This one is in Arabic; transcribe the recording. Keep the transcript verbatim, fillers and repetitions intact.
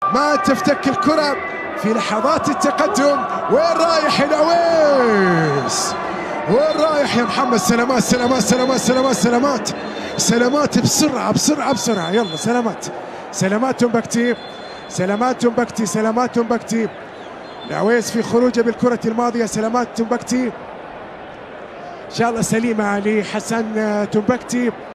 ما تفتك الكرة في لحظات التقدم. وين رايح العويس؟ وين رايح يا محمد؟ سلامات سلامات سلامات سلامات سلامات سلامات بسرعة بسرعة بسرعة. يلا سلامات سلامات تومبكتي سلامات تومبكتي سلامات تومبكتي. العويس في خروجه بالكرة الماضية. سلامات تومبكتي إن شاء الله سليمة لحسن تومبكتي.